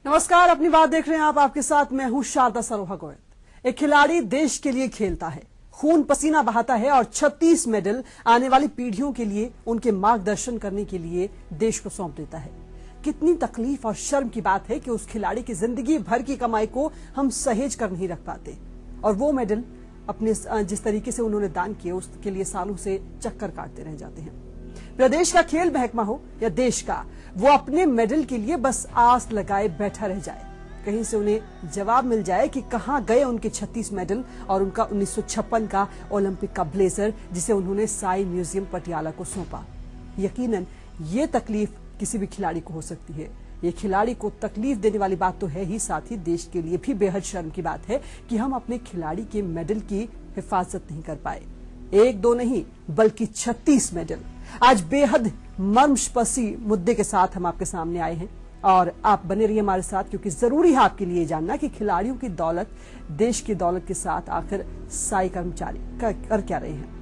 नमस्कार, अपनी बात देख रहे हैं आप। आपके साथ मैं हूं शारदा सरोहा गोविंद। एक खिलाड़ी देश के लिए खेलता है, खून पसीना बहाता है और 36 मेडल आने वाली पीढ़ियों के लिए, उनके मार्गदर्शन करने के लिए देश को सौंप देता है। कितनी तकलीफ और शर्म की बात है कि उस खिलाड़ी की जिंदगी भर की कमाई को हम सहेज कर नहीं रख पाते और वो मेडल अपने जिस तरीके से उन्होंने दान किए उसके लिए सालों से चक्कर काटते रह जाते हैं। प्रदेश का खेल महकमा हो या देश का, वो अपने मेडल के लिए बस आस लगाए बैठा रह जाए, कहीं से उन्हें जवाब मिल जाए कि कहां गए उनके 36 मेडल और उनका 1956 का ओलंपिक का ब्लेजर जिसे उन्होंने साई म्यूजियम पटियाला को सौंपा। यकीनन ये तकलीफ किसी भी खिलाड़ी को हो सकती है। ये खिलाड़ी को तकलीफ देने वाली बात तो है ही, साथ ही देश के लिए भी बेहद शर्म की बात है कि हम अपने खिलाड़ी के मेडल की हिफाजत नहीं कर पाए। एक दो नहीं बल्कि 36 मेडल। आज बेहद मर्मस्पर्शी मुद्दे के साथ हम आपके सामने आए हैं और आप बने रहिए हमारे साथ, क्योंकि जरूरी है आपके लिए जानना कि खिलाड़ियों की दौलत, देश की दौलत के साथ आखिर साई कर्मचारी कर क्या रहे हैं।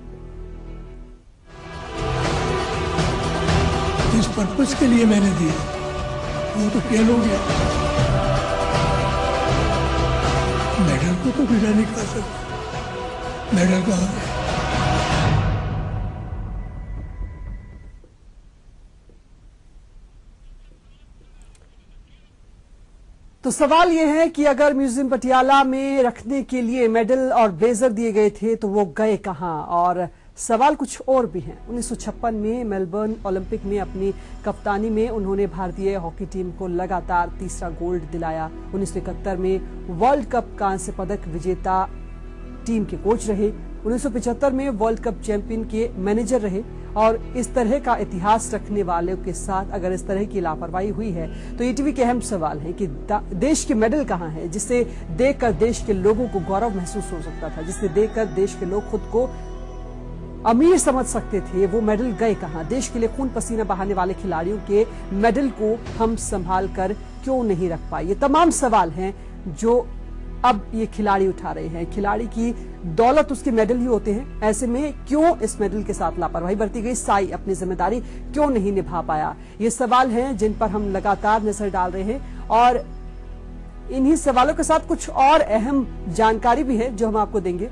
जिस पर्पस के लिए मैंने दिया वो तो फेल हो गया। मेडल को तो बिना नहीं खा सकता। मेडल कहाँ है? तो सवाल यह है कि अगर म्यूजियम पटियाला में रखने के लिए मेडल और ब्लेजर दिए गए थे तो वो गए कहां। और सवाल कुछ और भी हैं। 1956 में मेलबर्न ओलंपिक में अपनी कप्तानी में उन्होंने भारतीय हॉकी टीम को लगातार तीसरा गोल्ड दिलाया। 1971 में वर्ल्ड कप कांस्य पदक विजेता टीम के कोच रहे। 1975 में वर्ल्ड कप चैंपियन के मैनेजर रहे। और इस तरह का इतिहास रखने वालों के साथ अगर इस तरह की लापरवाही हुई है तो ईटीवी के अहम सवाल है कि देश के मेडल कहां है, जिसे देखकर देश के लोगों को गौरव महसूस हो सकता था, जिसे देखकर देश के लोग खुद को अमीर समझ सकते थे। वो मेडल गए कहां? देश के लिए खून पसीना बहाने वाले खिलाड़ियों के मेडल को हम संभाल कर क्यों नहीं रख पाए? ये तमाम सवाल हैं जो अब ये खिलाड़ी उठा रहे हैं। खिलाड़ी की दौलत उसके मेडल ही होते हैं। ऐसे में क्यों इस मेडल के साथ लापरवाही बरती गई? साई अपनी जिम्मेदारी क्यों नहीं निभा पाया? ये सवाल हैं जिन पर हम लगातार नजर डाल रहे हैं और इन्हीं सवालों के साथ कुछ और अहम जानकारी भी है जो हम आपको देंगे।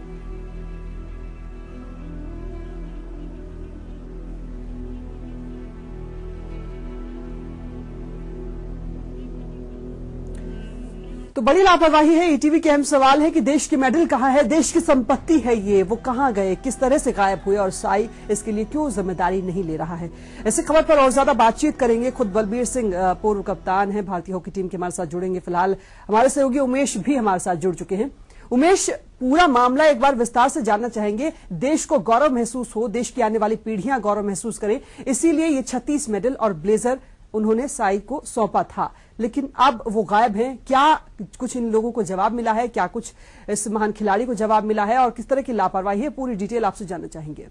तो बड़ी लापरवाही है। ईटीवी के अहम सवाल है कि देश के मेडल कहां है? देश की संपत्ति है ये, वो कहां गए, किस तरह से गायब हुए और साई इसके लिए क्यों जिम्मेदारी नहीं ले रहा है? ऐसी खबर पर और ज्यादा बातचीत करेंगे। खुद बलबीर सिंह पूर्व कप्तान है भारतीय हॉकी टीम के, हमारे साथ जुड़ेंगे। फिलहाल हमारे सहयोगी उमेश भी हमारे साथ जुड़ चुके हैं। उमेश, पूरा मामला एक बार विस्तार से जानना चाहेंगे। देश को गौरव महसूस हो, देश की आने वाली पीढ़ियां गौरव महसूस करें, इसीलिए ये 36 मेडल और ब्लेजर उन्होंने साई को सौंपा था, लेकिन अब वो गायब हैं। क्या कुछ इन लोगों को जवाब मिला है? क्या कुछ इस महान खिलाड़ी को जवाब मिला है और किस तरह की लापरवाही है? पूरी डिटेल आपसे जानना चाहेंगे।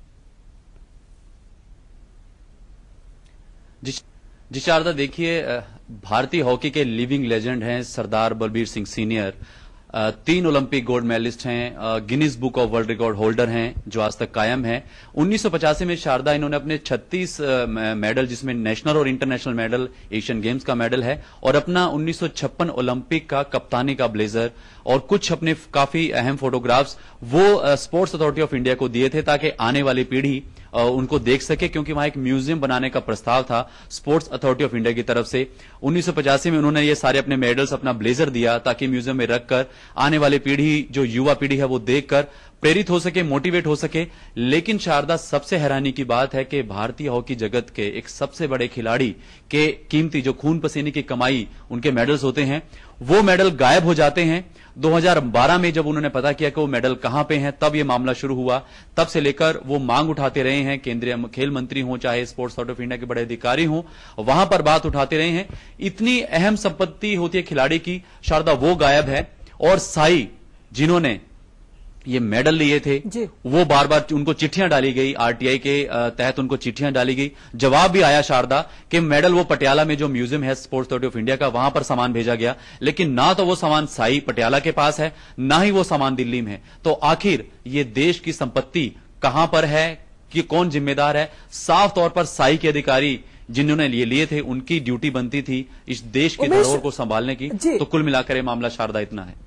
जी शारदा, देखिए, भारतीय हॉकी के लिविंग लेजेंड हैं Sardar Balbir Singh senior. 3 Olympic gold medalist हैं, Guinness book of world record holder हैं जो आज तक कायम है। 1985 में शारदा इन्होंने अपने 36 मेडल, जिसमें नेशनल और इंटरनेशनल मेडल, एशियन गेम्स का मेडल है, और अपना 1956 ओलंपिक का कप्तानी का ब्लेजर और कुछ अपने काफी अहम फोटोग्राफ्स वो स्पोर्ट्स अथॉरिटी ऑफ इंडिया को दिए थे ताकि आने वाली पीढ़ी उनको देख सके, क्योंकि वहां एक म्यूजियम बनाने का प्रस्ताव था स्पोर्ट्स अथॉरिटी ऑफ इंडिया की तरफ से। 1985 में उन्होंने ये सारे अपने मेडल्स, अपना ब्लेजर दिया ताकि म्यूजियम में रखकर आने वाली पीढ़ी, जो युवा पीढ़ी है, वो देखकर प्रेरित हो सके, मोटिवेट हो सके। लेकिन शारदा, सबसे हैरानी की बात है कि भारतीय हॉकी जगत के एक सबसे बड़े खिलाड़ी के कीमती, जो खून पसीने की कमाई उनके मेडल्स होते हैं, वो मेडल गायब हो जाते हैं। 2012 में जब उन्होंने पता किया कि वो मेडल कहां पे हैं, तब ये मामला शुरू हुआ। तब से लेकर वो मांग उठाते रहे हैं, केंद्रीय खेल मंत्री हों, चाहे स्पोर्ट्स अथॉरिटी ऑफ इंडिया के बड़े अधिकारी हों, वहां पर बात उठाते रहे हैं। इतनी अहम संपत्ति होती है खिलाड़ी की, शारदा, वो गायब है। और साई, जिन्होंने ये मेडल लिए थे, वो बार बार उनको चिट्ठियां डाली गई, आरटीआई के तहत उनको चिट्ठियां डाली गई। जवाब भी आया शारदा कि मेडल वो पटियाला में जो म्यूजियम है स्पोर्ट्स अथॉरिटी ऑफ इंडिया का, वहां पर सामान भेजा गया, लेकिन ना तो वो सामान साई पटियाला के पास है, ना ही वो सामान दिल्ली में है। तो आखिर ये देश की संपत्ति कहां पर है, कि कौन जिम्मेदार है? साफ तौर पर साई के अधिकारी जिन्होंने ये लिए थे उनकी ड्यूटी बनती थी इस देश की उमेश धरोहर को संभालने की। जी। तो कुल मिलाकर ये मामला शारदा इतना है।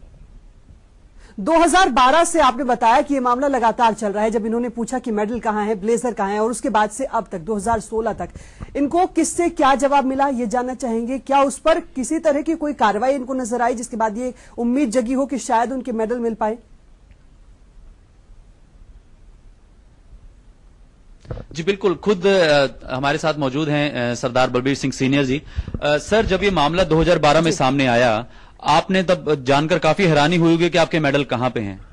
2012 से आपने बताया कि ये मामला लगातार चल रहा है, जब इन्होंने पूछा कि मेडल कहां है, ब्लेजर कहां है, और उसके बाद से अब तक 2016 तक इनको किससे क्या जवाब मिला ये जानना चाहेंगे। क्या उस पर किसी तरह की कोई कार्रवाई इनको नजर आई जिसके बाद ये उम्मीद जगी हो कि शायद उनके मेडल मिल पाए? जी बिल्कुल, खुद हमारे साथ मौजूद हैं सरदार बलबीर सिंह सीनियर जी। सर, जब ये मामला 2012 में सामने आया, आपने तब जानकर काफी हैरानी हुई होगी कि आपके मेडल कहां पे हैं?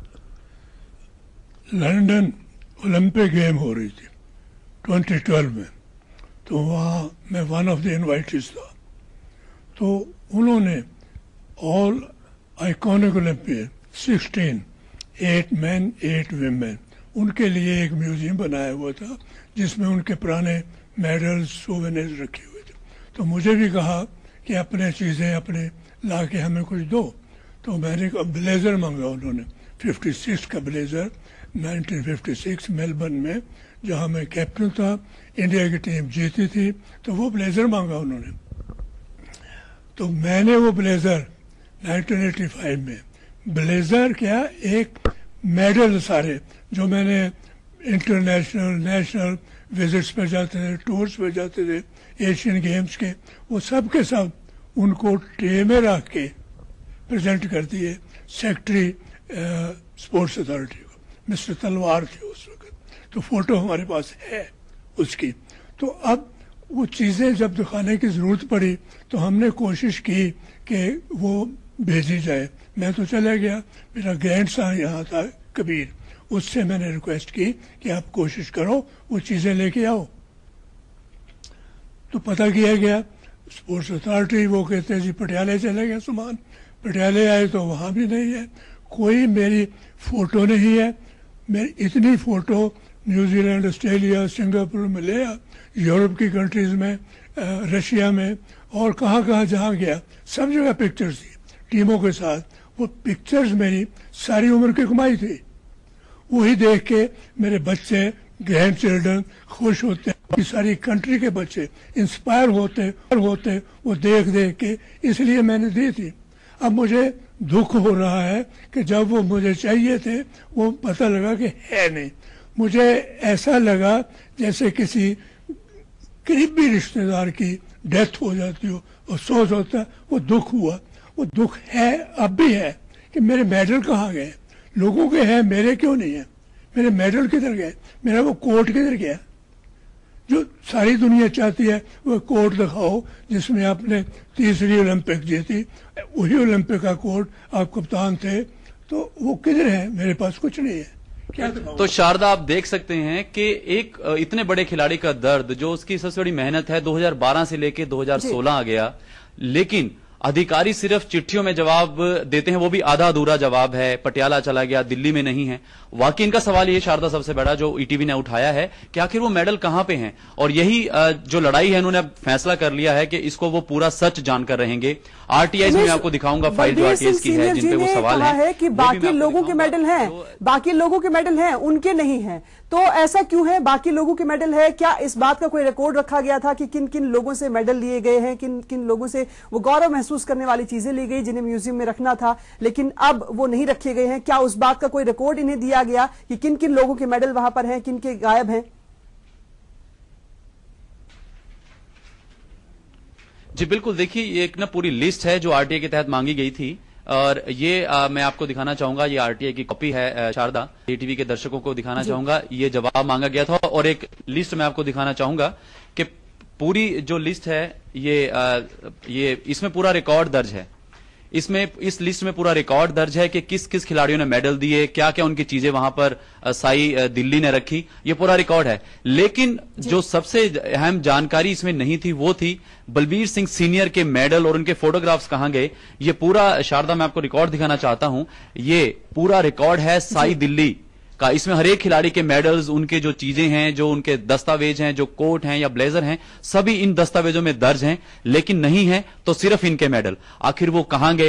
लंदन ओलंपिक गेम हो रही थी 2012 में, तो वहाँ मैं वन ऑफ द इनवाइटीज था। तो उन्होंने all iconic Olympic 16 8 man 8 women उनके लिए एक म्यूजियम बनाया हुआ था जिसमें उनके पुराने मेडल्स सोवेनिर्स रखे हुए थे। तो मुझे भी कहा कि अपने चीज़ें अपने ला के हमें कुछ दो। तो मैंने ब्लेजर मांगा, उन्होंने 56 का ब्लेजर 1956 मेलबर्न में, जहां मैं कैप्टन था, इंडिया की टीम जीती थी, तो वो ब्लेजर मांगा उन्होंने। तो मैंने वो ब्लेजर 1985 में, ब्लेजर क्या एक मेडल सारे जो मैंने इंटरनेशनल नेशनल विजिट्स पर जाते थे, टूर्स पर जाते थे, एशियन गेम्स के, वो सब के सब उनको ट्रे में रख के प्रेजेंट कर दिए सेक्रेटरी स्पोर्ट्स अथॉरिटी को। मिस्टर तलवार थे उस वक्त, तो फोटो हमारे पास है उसकी। तो अब वो चीज़ें जब दिखाने की ज़रूरत पड़ी तो हमने कोशिश की कि वो भेजी जाए। मैं तो चला गया, मेरा ग्रैंड सन यहाँ था कबीर, उससे मैंने रिक्वेस्ट की कि आप कोशिश करो वो चीज़ें लेके आओ। तो पता किया गया स्पोर्ट्स अथॉरिटी, वो कहते हैं जी पटियाले चले गए सामान। पटियाले आए तो वहाँ भी नहीं है, कोई मेरी फ़ोटो नहीं है। मेरी इतनी फ़ोटो न्यूजीलैंड, ऑस्ट्रेलिया, सिंगापुर में ले आ, यूरोप की कंट्रीज़ में, रशिया में, और कहाँ कहाँ जहाँ गया सब जगह पिक्चर्स थी टीमों के साथ। वो पिक्चर्स मेरी सारी उम्र की कमाई थी। वही देख के मेरे बच्चे, ग्रैंड चिल्ड्रन खुश होते, सारी कंट्री के बच्चे इंस्पायर होते वो देख देख के, इसलिए मैंने दी थी। अब मुझे दुख हो रहा है कि जब वो मुझे चाहिए थे वो पता लगा कि है नहीं। मुझे ऐसा लगा जैसे किसी करीबी रिश्तेदार की डेथ हो जाती हो, अफसोस होता है, वो दुख हुआ। वो दुख है, अब भी है, कि मेरे मेडल कहाँ गए। लोगों के हैं, मेरे क्यों नहीं है? मेरे मेडल किधर गए? मेरा वो कोट किधर गया? जो सारी दुनिया चाहती है वो कोट दिखाओ जिसमें आपने तीसरी ओलंपिक जीती, वही ओलंपिक का कोट, आप कप्तान थे, तो वो किधर है? मेरे पास कुछ नहीं है। क्या तो शारदा, आप देख सकते हैं कि एक इतने बड़े खिलाड़ी का दर्द, जो उसकी सबसे बड़ी मेहनत है, 2012 से लेके 2016 आ गया, लेकिन अधिकारी सिर्फ चिट्ठियों में जवाब देते हैं, वो भी आधा अधूरा जवाब है। पटियाला चला गया, दिल्ली में नहीं है। वाकई इनका सवाल ये शारदा सबसे बड़ा जो ईटीवी ने उठाया है कि आखिर वो मेडल कहां पे हैं, और यही जो लड़ाई है, इन्होंने अब फैसला कर लिया है कि इसको वो पूरा सच जानकर रहेंगे। आरटीआई में आपको दिखाऊंगा फाइल जो आरटीआई की है, जिन पे वो सवाल है कि बाकी लोगों के मेडल हैं, बाकी लोगों के मेडल हैं, उनके नहीं है। तो ऐसा क्यों है? बाकी लोगों के मेडल है, क्या इस बात का कोई रिकॉर्ड रखा गया था कि किन किन लोगों से मेडल लिए गए हैं, किन किन लोगों से वो गौरव महसूस करने वाली चीजें ली गई जिन्हें म्यूजियम में रखना था, लेकिन अब वो नहीं रखे गए हैं? क्या उस बात का कोई रिकॉर्ड इन्हें दिया गया कि किन किन लोगों के मेडल वहां पर हैं, किन के गायब हैं? जी बिल्कुल, देखिए ये एक ना पूरी लिस्ट है जो आरटीआई के तहत मांगी गई थी, और ये मैं आपको दिखाना चाहूंगा। ये आरटीआई की कॉपी है शारदा, टीवी के दर्शकों को दिखाना चाहूंगा। ये जवाब मांगा गया था, और एक लिस्ट मैं आपको दिखाना चाहूंगा कि पूरी जो लिस्ट है ये इसमें पूरा रिकॉर्ड दर्ज है। इस लिस्ट में पूरा रिकॉर्ड दर्ज है कि किस किस खिलाड़ियों ने मेडल दिए, क्या क्या उनकी चीजें वहां पर साई दिल्ली ने रखी, ये पूरा रिकॉर्ड है। लेकिन जो सबसे अहम जानकारी इसमें नहीं थी वो थी बलबीर सिंह सीनियर के मेडल और उनके फोटोग्राफ्स कहां गए। ये पूरा शारदा मैं आपको रिकॉर्ड दिखाना चाहता हूं। ये पूरा रिकॉर्ड है साई दिल्ली का। इसमें हर एक खिलाड़ी के मेडल्स, उनके जो चीजें हैं, जो उनके दस्तावेज हैं, जो कोट हैं या ब्लेजर हैं, सभी इन दस्तावेजों में दर्ज हैं। लेकिन नहीं है तो सिर्फ इनके मेडल। आखिर वो कहां गए,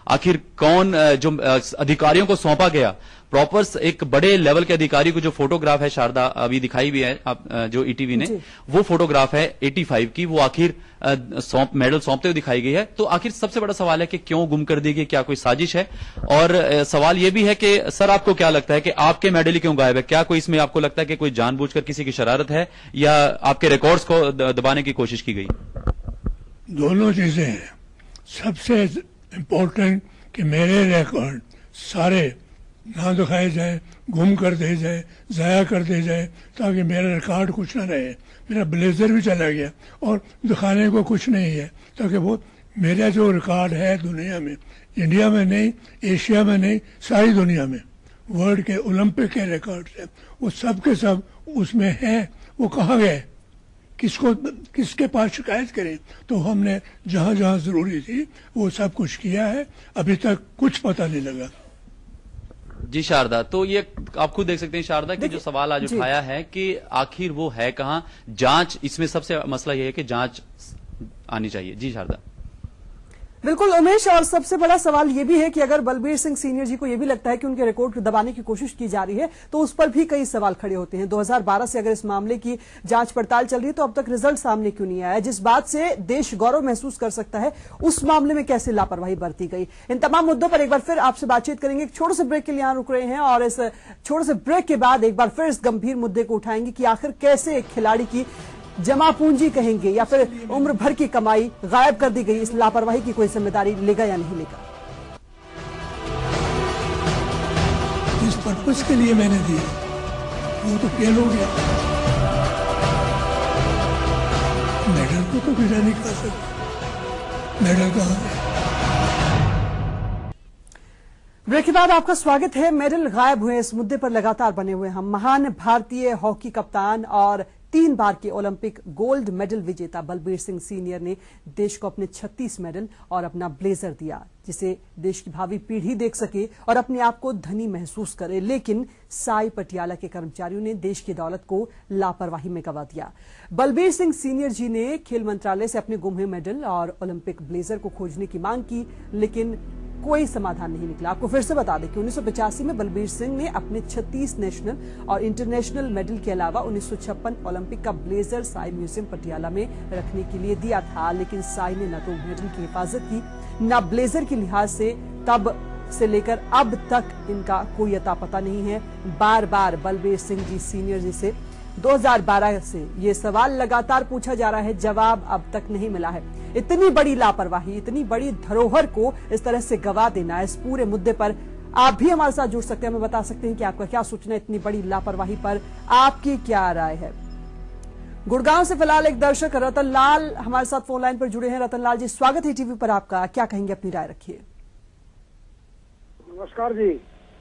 आखिर कौन जो अधिकारियों को सौंपा गया, प्रॉपर एक बड़े लेवल के अधिकारी को जो फोटोग्राफ है शारदा अभी दिखाई भी है आप जो ईटीवी ने, वो फोटोग्राफ है 85 की, वो आखिर मेडल सौंपते हुए दिखाई गई है। तो आखिर सबसे बड़ा सवाल है कि क्यों गुम कर दी गई, क्या कोई साजिश है? और सवाल यह भी है कि सर आपको क्या लगता है कि आपके मेडल ही क्यों गायब है? क्या कोई इसमें आपको लगता है कि कोई जानबूझकर किसी की शरारत है या आपके रिकॉर्ड्स को दबाने की कोशिश की गई? दोनों चीजें हैं। सबसे इम्पोर्टेंट कि मेरे रिकॉर्ड सारे ना दिखाए जाए, गुम कर दे जाए, जाया कर दे जाए, ताकि मेरा रिकॉर्ड कुछ ना रहे। मेरा ब्लेजर भी चला गया और दिखाने को कुछ नहीं है, ताकि वो मेरा जो रिकॉर्ड है दुनिया में, इंडिया में नहीं, एशिया में नहीं, सारी दुनिया में वर्ल्ड के ओलंपिक के रिकॉर्ड है, वो सब के सब उसमें है। वो कहाँ गए, किसके पास शिकायत करें? तो हमने जहां जहां जरूरी थी वो सब कुछ किया है, अभी तक कुछ पता नहीं लगा। जी शारदा, तो ये आप खुद देख सकते हैं शारदा कि जो सवाल आज उठाया है कि आखिर वो है कहां, जांच, इसमें सबसे मसला यह है कि जांच आनी चाहिए। जी शारदा। बिल्कुल उमेश, और सबसे बड़ा सवाल यह भी है कि अगर बलबीर सिंह सीनियर जी को यह भी लगता है कि उनके रिकॉर्ड को दबाने की कोशिश की जा रही है, तो उस पर भी कई सवाल खड़े होते हैं। 2012 से अगर इस मामले की जांच पड़ताल चल रही है तो अब तक रिजल्ट सामने क्यों नहीं आया? जिस बात से देश गौरव महसूस कर सकता है, उस मामले में कैसे लापरवाही बरती गई? इन तमाम मुद्दों पर एक बार फिर आपसे बातचीत करेंगे। एक छोटे से ब्रेक के लिए यहां रुक रहे हैं और इस छोटे से ब्रेक के बाद एक बार फिर इस गंभीर मुद्दे को उठाएंगे कि आखिर कैसे एक खिलाड़ी की जमा पूंजी कहेंगे या फिर उम्र भर की कमाई गायब कर दी गई, इस लापरवाही की कोई जिम्मेदारी लेगा या नहीं लेगा? जिस पर्पस के लिए मैंने दिया वो तो फेल हो गया। मेडल को तो बिना नहीं खा सकता, मेडल कहां है? ब्रेक के बाद आपका स्वागत है। मेडल गायब हुए इस मुद्दे पर लगातार बने हुए हम। महान भारतीय हॉकी कप्तान और 3 बार के ओलंपिक गोल्ड मेडल विजेता बलबीर सिंह सीनियर ने देश को अपने 36 मेडल और अपना ब्लेजर दिया, जिसे देश की भावी पीढ़ी देख सके और अपने आप को धनी महसूस करे। लेकिन साई पटियाला के कर्मचारियों ने देश की दौलत को लापरवाही में गंवा दिया। बलबीर सिंह सीनियर जी ने खेल मंत्रालय से अपने गुम हुए मेडल और ओलंपिक ब्लेजर को खोजने की मांग की, लेकिन कोई समाधान नहीं निकला। आपको फिर से बता दें कि 1985 में बलबीर सिंह ने अपने 36 नेशनल और इंटरनेशनल मेडल के अलावा 1956 ओलंपिक का ब्लेजर साई म्यूजियम पटियाला में रखने के लिए दिया था, लेकिन साई ने न तो मेडल की हिफाजत की न ब्लेजर के लिहाज से तब से लेकर अब तक इनका कोई अता पता नहीं है। बार बार बलबीर सिंह जी सीनियर जी से 2012 से ये सवाल लगातार पूछा जा रहा है, जवाब अब तक नहीं मिला है। इतनी बड़ी लापरवाही, इतनी बड़ी धरोहर को इस तरह से गवा देना, इस पूरे मुद्दे पर आप भी हमारे साथ जुड़ सकते हैं, हमें बता सकते हैं कि आपका क्या सोचना है इतनी बड़ी लापरवाही पर, आपकी क्या राय है? गुड़गांव से फिलहाल एक दर्शक रतन लाल हमारे साथ फोन लाइन पर जुड़े हैं। रतन लाल जी, स्वागत है टीवी पर आपका, क्या कहेंगे, अपनी राय रखिए। नमस्कार जी।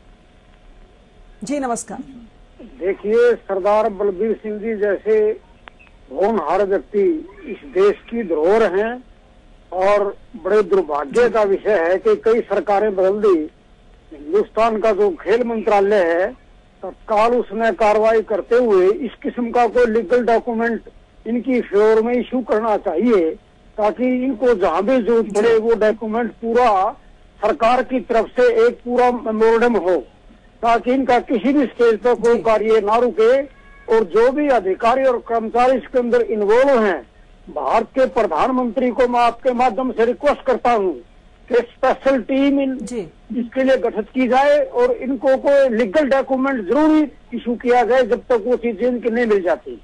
जी नमस्कार। देखिए, सरदार बलबीर सिंह जी जैसे होनहार व्यक्ति इस देश की धरोहर हैं और बड़े दुर्भाग्य का विषय है कि कई सरकारें बदल दी। हिंदुस्तान का जो खेल मंत्रालय है तत्काल उसमें कार्रवाई करते हुए इस किस्म का कोई लीगल डॉक्यूमेंट इनकी फेवर में इशू करना चाहिए, ताकि इनको जहां भी जरूरत पड़े वो डॉक्यूमेंट पूरा सरकार की तरफ से एक पूरा मेमोरेंडम हो, ताकि इनका किसी भी स्टेज पर कोई कार्य ना रुके। और जो भी अधिकारी और कर्मचारी इसके अंदर इन्वॉल्व हैं, भारत के प्रधानमंत्री को मैं आपके माध्यम से रिक्वेस्ट करता हूं कि स्पेशल टीम इसके लिए गठित की जाए और इनको कोई लीगल डॉक्यूमेंट जरूर इशू किया जाए जब तक वो चीजें इनकी नहीं मिल जाती।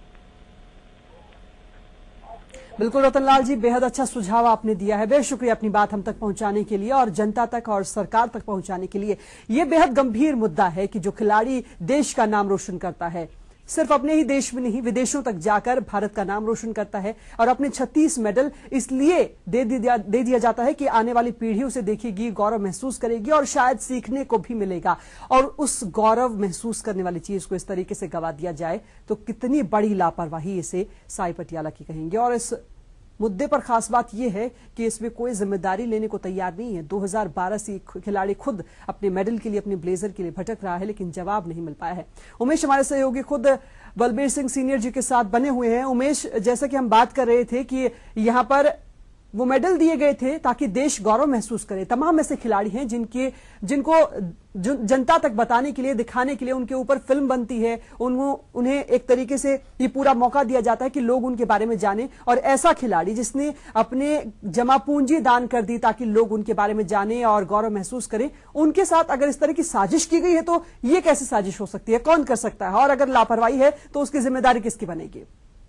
बिल्कुल रतनलाल जी, बेहद अच्छा सुझाव आपने दिया है, बेहद शुक्रिया अपनी बात हम तक पहुंचाने के लिए और जनता तक और सरकार तक पहुंचाने के लिए। यह बेहद गंभीर मुद्दा है कि जो खिलाड़ी देश का नाम रोशन करता है, सिर्फ अपने ही देश में नहीं विदेशों तक जाकर भारत का नाम रोशन करता है और अपने 36 मेडल इसलिए दे दिया जाता है कि आने वाली पीढ़ी उसे देखेगी, गौरव महसूस करेगी और शायद सीखने को भी मिलेगा। और उस गौरव महसूस करने वाली चीज को इस तरीके से गवा दिया जाए तो कितनी बड़ी लापरवाही इसे साई पटियाला की कहेंगे। और इस मुद्दे पर खास बात यह है कि इसमें कोई जिम्मेदारी लेने को तैयार नहीं है। 2012 से खिलाड़ी खुद अपने मेडल के लिए, अपने ब्लेजर के लिए भटक रहा है, लेकिन जवाब नहीं मिल पाया है। उमेश हमारे सहयोगी खुद बलबीर सिंह सीनियर जी के साथ बने हुए हैं। उमेश, जैसा कि हम बात कर रहे थे कि यहां पर वो मेडल दिए गए थे ताकि देश गौरव महसूस करे। तमाम ऐसे खिलाड़ी हैं जिनको जनता तक बताने के लिए, दिखाने के लिए उनके ऊपर फिल्म बनती है, उन्हें एक तरीके से ये पूरा मौका दिया जाता है कि लोग उनके बारे में जानें। और ऐसा खिलाड़ी जिसने अपने जमा पूंजी दान कर दी ताकि लोग उनके बारे में जानें और गौरव महसूस करें, उनके साथ अगर इस तरह की साजिश की गई है तो ये कैसे साजिश हो सकती है, कौन कर सकता है? और अगर लापरवाही है तो उसकी जिम्मेदारी किसकी बनेगी?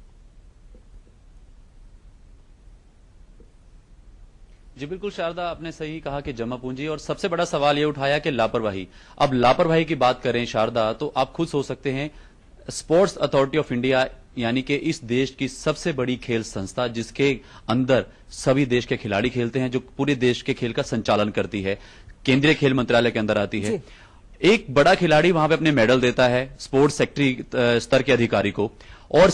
जी बिल्कुल शारदा, आपने सही कहा कि जमा पूंजी, और सबसे बड़ा सवाल यह उठाया कि लापरवाही। अब लापरवाही की बात करें शारदा, तो आप खुद सोच सकते हैं, स्पोर्ट्स अथॉरिटी ऑफ इंडिया यानी कि इस देश की सबसे बड़ी खेल संस्था, जिसके अंदर सभी देश के खिलाड़ी खेलते हैं, जो पूरे देश के खेल का संचालन करती है, केंद्रीय खेल मंत्रालय के अंदर आती है। एक बड़ा खिलाड़ी वहां पे अपने मेडल देता है स्पोर्ट्स सेक्रेटरी स्तर के अधिकारी को, और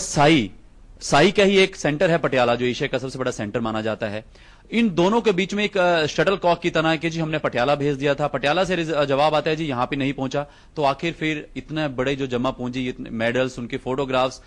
साई का ही एक सेंटर है पटियाला, जो एशिया का सबसे बड़ा सेंटर माना जाता है। इन दोनों के बीच में एक शटल कॉक की तरह कि जी हमने पटियाला भेज दिया था, पटियाला से जवाब आता है जी यहां पे नहीं पहुंचा। तो आखिर फिर इतने बड़े जो जमा पूंजी, इतने मेडल्स, उनके फोटोग्राफ्स,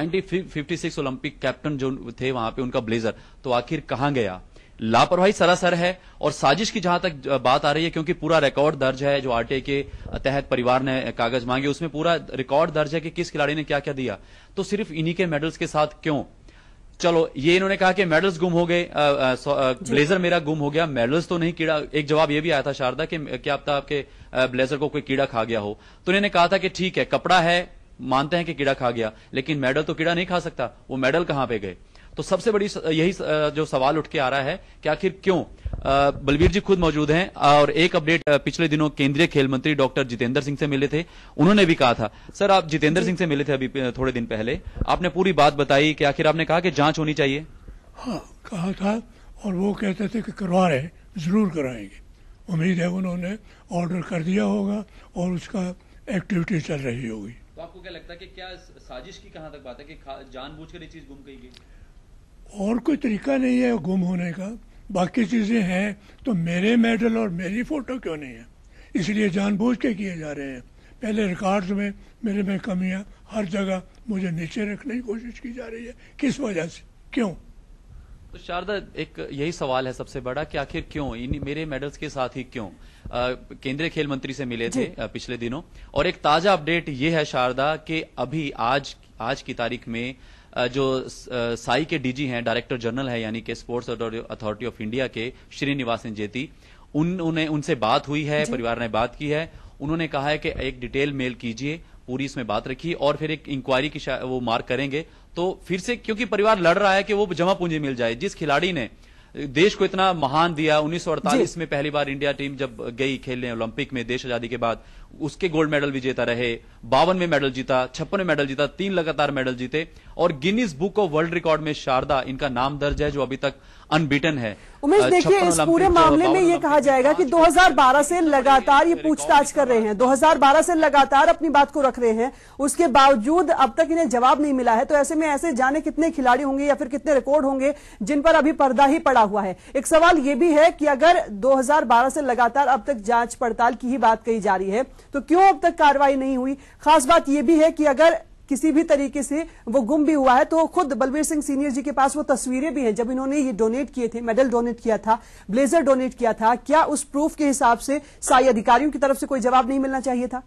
1956 ओलंपिक कैप्टन जो थे वहां पे, उनका ब्लेजर, तो आखिर कहां गया? लापरवाही सरासर है। और साजिश की जहां तक बात आ रही है, क्योंकि पूरा रिकॉर्ड दर्ज है, जो आरटीआई के तहत परिवार ने कागज मांगे उसमें पूरा रिकॉर्ड दर्ज है कि किस खिलाड़ी ने क्या क्या दिया। तो सिर्फ इन्हीं के मेडल्स के साथ क्यों? चलो, ये इन्होंने कहा कि मेडल्स गुम हो गए, ब्लेजर मेरा गुम हो गया, मेडल्स तो नहीं, कीड़ा। एक जवाब ये भी आया था शारदा कि क्या पता आपके ब्लेजर को कोई कीड़ा खा गया हो। तो इन्होंने कहा था कि ठीक है, कपड़ा है, मानते हैं कि कीड़ा खा गया, लेकिन मेडल तो कीड़ा नहीं खा सकता, वो मेडल कहां पे गए? तो सबसे बड़ी यही जो सवाल उठ के आ रहा है कि आखिर क्यों। बलबीर जी खुद मौजूद हैं, और एक अपडेट पिछले दिनों केंद्रीय खेल मंत्री डॉक्टर जितेंद्र सिंह से मिले थे, उन्होंने भी कहा था। सर, आप जितेंद्र सिंह से मिले थे अभी थोड़े दिन पहले, आपने पूरी बात बताई कि आखिर आपने कहा कि जांच होनी चाहिए। हाँ, कहा था, और वो कहते थे कि करवा रहे, जरूर कराएंगे। उम्मीद है उन्होंने ऑर्डर कर दिया होगा और उसका एक्टिविटी चल रही होगी। तो आपको क्या लगता है कि क्या साजिश की कहां तक बात है कि जानबूझकर ये चीज गुम गई? और कोई तरीका नहीं है गुम होने का। बाकी चीजें हैं तो मेरे मेडल और मेरी फोटो क्यों नहीं है? इसलिए जानबूझ के किए जा रहे हैं। पहले रिकॉर्ड्स में मेरे में कमियां, हर जगह मुझे नीचे रखने की कोशिश की जा रही है। किस वजह से, क्यों? तो शारदा, एक यही सवाल है सबसे बड़ा कि आखिर क्यों मेरे मेडल्स के साथ ही क्यों? केंद्रीय खेल मंत्री से मिले थे पिछले दिनों, और एक ताजा अपडेट ये है शारदा कि अभी आज की तारीख में जो साई के डीजी हैं, डायरेक्टर जनरल है यानी कि स्पोर्ट्स अथॉरिटी ऑफ इंडिया के, श्रीनिवासन जेती, उनसे बात हुई है, परिवार ने बात की है। उन्होंने कहा है कि एक डिटेल मेल कीजिए, पूरी इसमें बात रखिए, और फिर एक इंक्वायरी की वो मार्क करेंगे। तो फिर से, क्योंकि परिवार लड़ रहा है कि वो जमा पूंजी मिल जाए। जिस खिलाड़ी ने देश को इतना महान दिया, 1948 में पहली बार इंडिया टीम जब गई खेलने ओलंपिक में देश आजादी के बाद, उसके गोल्ड मेडल विजेता रहे, 52 में मेडल जीता, 56 में मेडल जीता, 3 लगातार मेडल जीते, और Guinness book of world record में शारदा इनका नाम दर्ज है, जो अभी तक अनबीटन है। उमेश, देखिए, इस पूरे मामले में ये कहा जाएगा कि 2012 से लगातार ये पूछताछ कर रहे हैं, 2012 से लगातार अपनी बात को रख रहे हैं, उसके बावजूद अब तक इन्हें जवाब नहीं मिला है। तो ऐसे में ऐसे जाने कितने खिलाड़ी होंगे या फिर कितने रिकॉर्ड होंगे जिन पर अभी पर्दा ही पड़ा हुआ है। एक सवाल ये भी है कि अगर 2012 से लगातार अब तक जांच पड़ताल की ही बात कही जा रही है, तो क्यों अब तक कार्रवाई नहीं हुई? खास बात यह भी है कि अगर किसी भी तरीके से वो गुम भी हुआ है, तो खुद बलबीर सिंह सीनियर जी के पास वो तस्वीरें भी हैं जब इन्होंने ये डोनेट किए थे, मेडल डोनेट किया था, ब्लेजर डोनेट किया था। क्या उस प्रूफ के हिसाब से साई अधिकारियों की तरफ से कोई जवाब नहीं मिलना चाहिए था?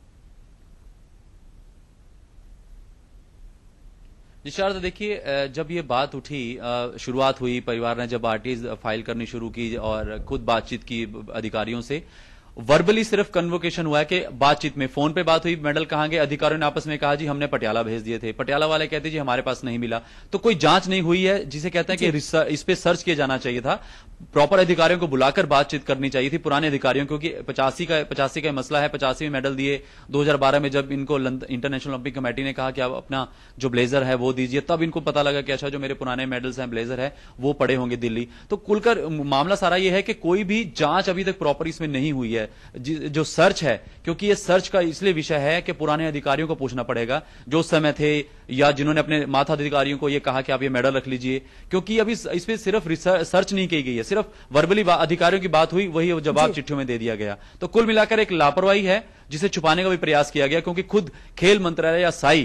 जी शारदा, देखिए, जब ये बात उठी, शुरुआत हुई, परिवार ने जब आरटीआई फाइल करनी शुरू की और खुद बातचीत की अधिकारियों से, वर्बली सिर्फ कन्वोकेशन हुआ है कि बातचीत में, फोन पे बात हुई, मेडल कहां गए, अधिकारियों ने आपस में कहा जी हमने पटियाला भेज दिए थे, पटियाला वाले कहते जी हमारे पास नहीं मिला। तो कोई जांच नहीं हुई है, जिसे कहते हैं कि इस पे सर्च किया जाना चाहिए था, प्रॉपर अधिकारियों को बुलाकर बातचीत करनी चाहिए थी, पुराने अधिकारियों, क्योंकि 85 का मसला है। 85 में मेडल दिए, 2012 में जब इनको इंटरनेशनल ओलंपिक कमेटी ने कहा कि आप अपना जो ब्लेजर है वो दीजिए, तब इनको पता लगा कि अच्छा जो मेरे पुराने मेडल्स हैं, ब्लेजर है, वो पड़े होंगे दिल्ली। तो खुलकर मामला सारा ये है कि कोई भी जांच अभी तक प्रॉपर इसमें नहीं हुई है। जो सर्च है, क्योंकि ये सर्च का इसलिए विषय है कि पुराने अधिकारियों को पूछना पड़ेगा जो उस समय थे, या जिन्होंने अपने माथा अधिकारियों को ये कहा कि आप ये मेडल रख लीजिए, क्योंकि अभी इस पे सिर्फ सर्च नहीं की गई है, सिर्फ वर्बली अधिकारियों की बात हुई, वही जवाब चिट्ठियों में दे दिया गया। तो कुल मिलाकर एक लापरवाही है जिसे छुपाने का भी प्रयास किया गया, क्योंकि खुद खेल मंत्रालय या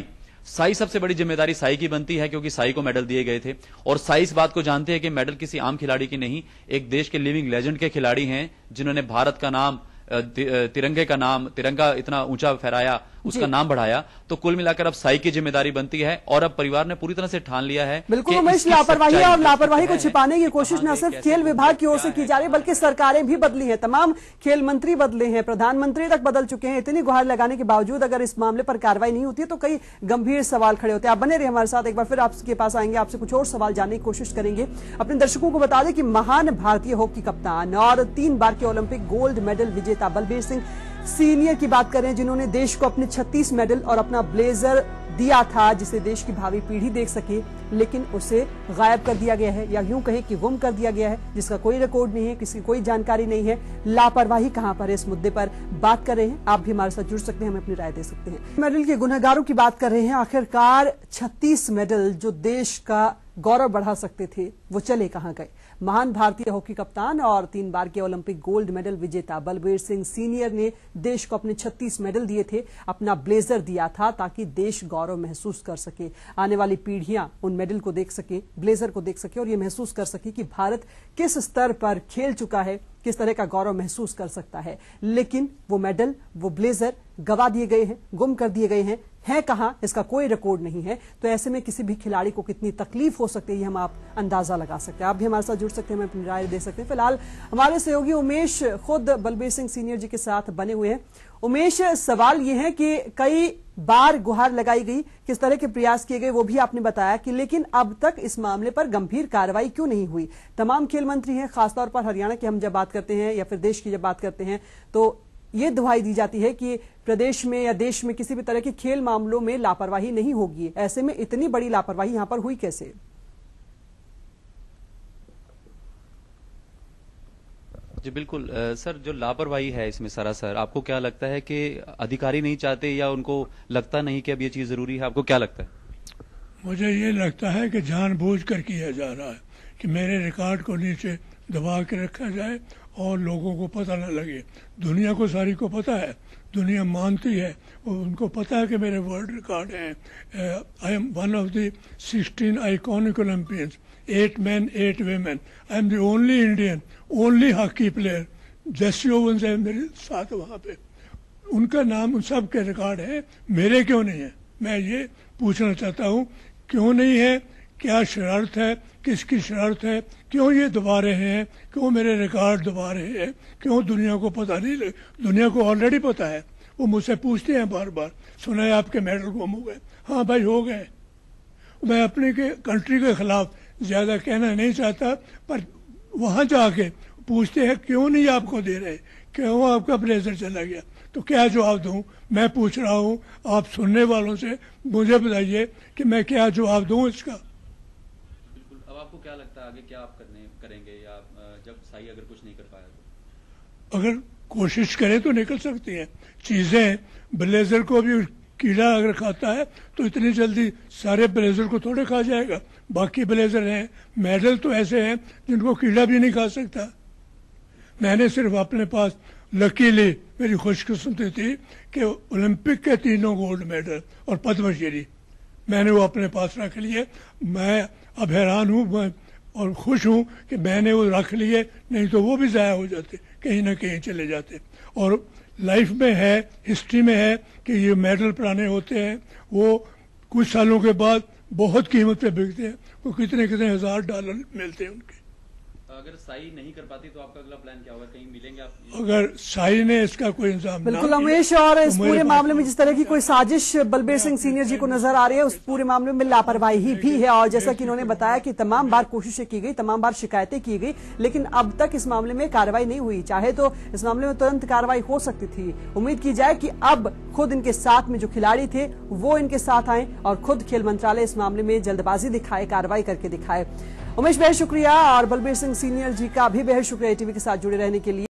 साई सबसे बड़ी जिम्मेदारी साई की बनती है, क्योंकि साई को मेडल दिए गए थे और साई इस बात को जानते हैं कि मेडल किसी आम खिलाड़ी की नहीं, एक देश के लिविंग लेजेंड के खिलाड़ी हैं, जिन्होंने भारत का नाम, तिरंगे का नाम, तिरंगा इतना ऊंचा फहराया, उसका नाम बढ़ाया। तो कुल मिलाकर अब साई की जिम्मेदारी बनती है और अब परिवार ने पूरी तरह से ठान लिया है। बिल्कुल उमेश, लापरवाही और लापरवाही को छिपाने की कोशिश न सिर्फ खेल विभाग की ओर से की जा रही है, बल्कि सरकारें भी बदली हैं, तमाम खेल मंत्री बदले हैं, प्रधानमंत्री तक बदल चुके हैं। इतनी गुहार लगाने के बावजूद अगर इस मामले पर कार्रवाई नहीं होती है तो कई गंभीर सवाल खड़े होते हैं। आप बने रहिए हमारे साथ, एक बार फिर आपके पास आएंगे, आपसे कुछ और सवाल जानने की कोशिश करेंगे। अपने दर्शकों को बता दें कि महान भारतीय हॉकी कप्तान और 3 बार के ओलंपिक गोल्ड मेडल विजेता बलबीर सिंह सीनियर की बात करें, जिन्होंने देश को अपने 36 मेडल और अपना ब्लेजर दिया था, जिसे देश की भावी पीढ़ी देख सके, लेकिन उसे गायब कर दिया गया है, या यूं कहें कि गुम कर दिया गया है, जिसका कोई रिकॉर्ड नहीं है, किसी कोई जानकारी नहीं है। लापरवाही कहां पर है, इस मुद्दे पर बात कर रहे हैं। आप भी हमारे साथ जुड़ सकते हैं, हमें अपनी राय दे सकते हैं। मेडल के गुनहगारों की बात कर रहे हैं। आखिरकार 36 मेडल जो देश का गौरव बढ़ा सकते थे, वो चले कहां गए? महान भारतीय हॉकी कप्तान और 3 बार के ओलंपिक गोल्ड मेडल विजेता बलबीर सिंह सीनियर ने देश को अपने 36 मेडल दिए थे, अपना ब्लेजर दिया था, ताकि देश गौरव महसूस कर सके, आने वाली पीढ़ियां उन मेडल को देख सके, ब्लेजर को देख सके और ये महसूस कर सके कि भारत किस स्तर पर खेल चुका है, किस तरह का गौरव महसूस कर सकता है। लेकिन वो मेडल, वो ब्लेजर गवा दिए गए हैं, गुम कर दिए गए हैं, है कहां, इसका कोई रिकॉर्ड नहीं है। तो ऐसे में किसी भी खिलाड़ी को कितनी तकलीफ हो सकती है, हम आप अंदाजा लगा सकते हैं। आप भी हमारे साथ जुड़ सकते हैं, हमें अपनी राय दे सकते हैं। फिलहाल हमारे सहयोगी उमेश खुद बलबीर सिंह सीनियर जी के साथ बने हुए हैं। उमेश, सवाल ये है कि कई बार गुहार लगाई गई, किस तरह के प्रयास किए गए वो भी आपने बताया, कि लेकिन अब तक इस मामले पर गंभीर कार्रवाई क्यों नहीं हुई? तमाम खेल मंत्री हैं, खासतौर पर हरियाणा की हम जब बात करते हैं या फिर देश की जब बात करते हैं, तो ये दुहाई दी जाती है कि प्रदेश में या देश में किसी भी तरह के खेल मामलों में लापरवाही नहीं होगी। ऐसे में इतनी बड़ी लापरवाही यहां पर हुई कैसे? जी बिल्कुल सर, जो लापरवाही है इसमें सरासर, आपको क्या लगता है कि अधिकारी नहीं चाहते या उनको लगता नहीं कि अब ये चीज जरूरी है? आपको क्या लगता है? मुझे ये लगता है कि जानबूझकर किया जा रहा है कि मेरे रिकॉर्ड को नीचे दबा के रखा जाए और लोगों को पता न लगे। दुनिया को सारी को पता है, दुनिया मानती है, उनको पता है कि मेरे वर्ल्ड रिकॉर्ड हैं। I am one of the 16 iconic Olympians, 8 men 8 women। I am the only Indian, only hockey player. जैसी ओवंस है मेरे साथ वहाँ पे, उनका नाम उन सब के रिकॉर्ड है, मेरे क्यों नहीं है? मैं ये पूछना चाहता हूँ, क्यों नहीं है? क्या शरारत है? किसकी शरारत है? क्यों ये दबा रहे हैं? क्यों मेरे रिकॉर्ड दबा रहे हैं? क्यों दुनिया को पता नहीं लगे? दुनिया को ऑलरेडी पता है, वो मुझसे पूछते हैं बार बार, सुना है आपके मेडल गुम हो गए। हाँ भाई, हो गए। मैं अपने के कंट्री के खिलाफ ज्यादा कहना नहीं चाहता, पर वहां जाके पूछते हैं क्यों नहीं आपको दे रहे, क्यों आपका ब्लेजर चला गया? तो क्या जवाब दूं? मैं पूछ रहा हूं आप सुनने वालों से, मुझे बताइए कि मैं क्या जवाब दूं इसका। बिल्कुल। अब आपको क्या लगता है आगे क्या आप करेंगे, या जब साई अगर कुछ नहीं कर पाया तो? अगर कोशिश करें तो निकल सकती हैं चीजें। ब्लेजर को भी कीड़ा अगर खाता है तो इतनी जल्दी सारे ब्लेजर को थोड़े खा जाएगा। बाकी ब्लेजर हैं, मेडल तो ऐसे हैं जिनको कीड़ा भी नहीं खा सकता। मैंने सिर्फ अपने पास, लकीली मेरी खुशकिस्मती थी कि ओलंपिक के 3 गोल्ड मेडल और पद्मश्री मैंने वो अपने पास रख लिए। मैं अब हैरान हूँ और खुश हूँ कि मैंने वो रख लिए, नहीं तो वो भी ज़ाया हो जाते, कहीं ना कहीं चले जाते। और लाइफ में है, हिस्ट्री में है कि ये मेडल पुराने होते हैं, वो कुछ सालों के बाद बहुत कीमत पे बिकते हैं, वो कितने कितने $1000 मिलते हैं उनके। अगर साई नहीं कर पाती तो आपका अगला प्लान क्या होगा? कहीं मिलेंगे आप? अगर साई ने इसका कोई इंतजाम बिल्कुल उमेश, और इस पूरे मामले में जिस तरह की कोई साजिश बलबीर सिंह सीनियर जी को नजर आ रही है, उस पूरे मामले में लापरवाही भी है। और जैसा कि इन्होंने बताया कि तमाम बार कोशिशें की गई, तमाम बार शिकायतें की गई, लेकिन अब तक इस मामले में कार्रवाई नहीं हुई। चाहे तो इस मामले में तुरंत कार्रवाई हो सकती थी। उम्मीद की जाए कि अब खुद इनके साथ में जो खिलाड़ी थे वो इनके साथ आए और खुद खेल मंत्रालय इस मामले में जल्दबाजी दिखाए, कार्रवाई करके दिखाए। उमेश, बेहद शुक्रिया, और बलबीर सिंह सीनियर जी का भी बेहद शुक्रिया टीवी के साथ जुड़े रहने के लिए।